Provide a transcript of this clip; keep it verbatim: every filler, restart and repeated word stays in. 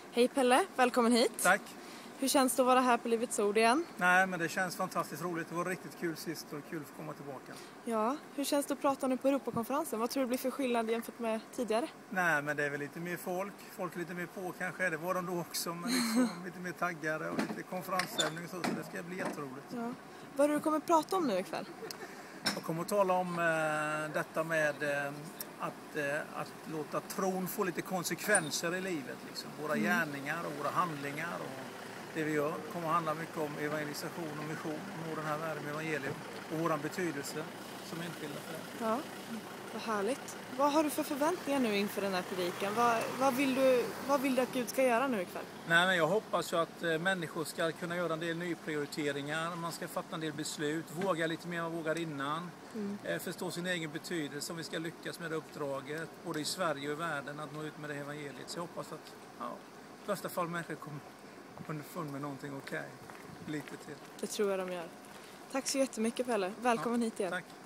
Hej Pelle, välkommen hit. Tack. Hur känns det att vara här på Livets Ord igen? Nej, men det känns fantastiskt roligt. Det var riktigt kul sist och kul att komma tillbaka. Ja, hur känns det att prata nu på Europakonferensen? Vad tror du blir för skillnad jämfört med tidigare? Nej, men det är väl lite mer folk. Folk är lite mer på kanske. Det var de då också, men liksom lite mer taggade och lite konferensstämning och så. Så det ska bli jätteroligt. Ja. Vad är det du kommer prata om nu ikväll? Jag kommer att tala om eh, detta med eh, att, eh, att låta tron få lite konsekvenser i livet. Liksom. Våra mm. gärningar och våra handlingar och det vi gör kommer att handla mycket om evangelisation och mission och den här världen med evangelium och vår betydelse som enskilda för det. Ja, vad härligt. Vad har du för förväntningar nu inför den här predikan? Vad, vad, vill du, vad vill du att Gud ska göra nu ikväll? Nej, men jag hoppas ju att eh, människor ska kunna göra en del nyprioriteringar. Man ska fatta en del beslut, våga lite mer än man vågar innan. Mm. Eh, förstå sin egen betydelse om vi ska lyckas med det uppdraget, både i Sverige och i världen, att nå ut med det evangeliet. Så jag hoppas att, ja, i första fall människor kommer underfund med någonting okej. Okay. Lite till. Det tror jag de gör. Tack så jättemycket Pelle. Välkommen ja, hit igen. Tack.